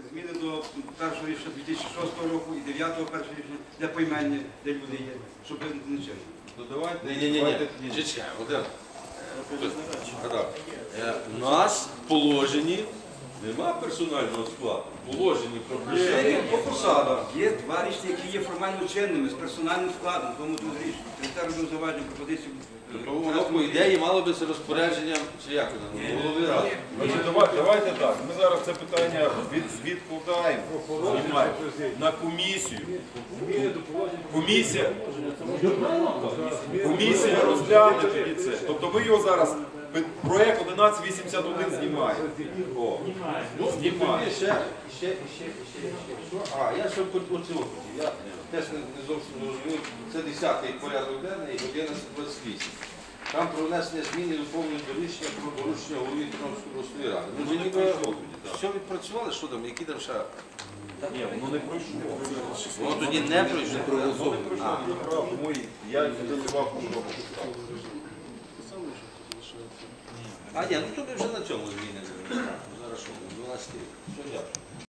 зміни до першого рішення 2006 року і 9-го першого рішення для поімення, де люди є, щоб не чинно. Ні, чекай, Володимир. У нас в положенні нема персонального складу. В положенні про призначення по посадах. Є два рішення, які є формально чинними, з персональним складом, тому тут рішення. Секретар робив заваження пропозицію. Тобто воно по ідеї мало би з розпорядженням, чи як воно, голови ради. Давайте так, ми зараз це питання відкладаємо, знімаємо на комісію. Комісія розгляне тоді це. Тобто ми його зараз, проєкт 1181 знімаємо. Знімаємо. Ще. А, я ще оцього. Я теж не зовсім не розумію. Це 10-й порядок денний, 11.28. Там про внесення змін і доповнення до рішення про порушення голови Тернопільської обласної ради. Ми ніби все відпрацювали, що там, які там ще? Ні, воно не пройшло. Воно тоді не пройшло. Я ініціював кожного. А ні, ну то ми вже на цьому змінили. Зараз що, 12 рік. Все, дякую.